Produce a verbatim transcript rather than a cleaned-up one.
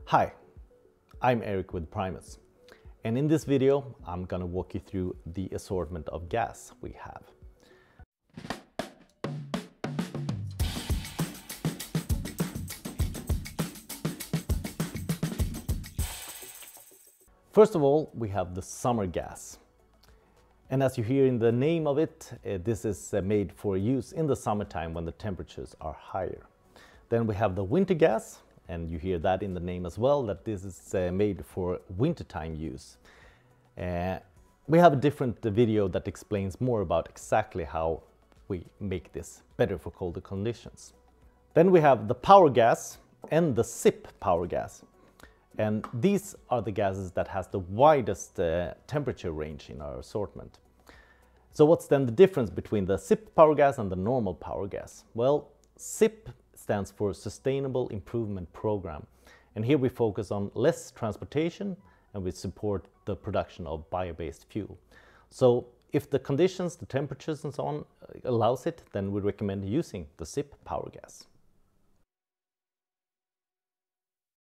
Hi, I'm Eric with Primus, and in this video I'm gonna walk you through the assortment of gas we have. First of all, we have the summer gas. And as you hear in the name of it, uh, this is uh, made for use in the summertime when the temperatures are higher. Then we have the winter gas, and you hear that in the name as well, that this is uh, made for wintertime use. Uh, we have a different uh, video that explains more about exactly how we make this better for colder conditions. Then we have the power gas and the S I P power gas. And these are the gases that has the widest uh, temperature range in our assortment. So what's then the difference between the S I P power gas and the normal power gas? Well, S I P stands for Sustainable Improvement Program. And here we focus on less transportation and we support the production of bio-based fuel. So if the conditions, the temperatures and so on allows it, then we recommend using the S I P power gas.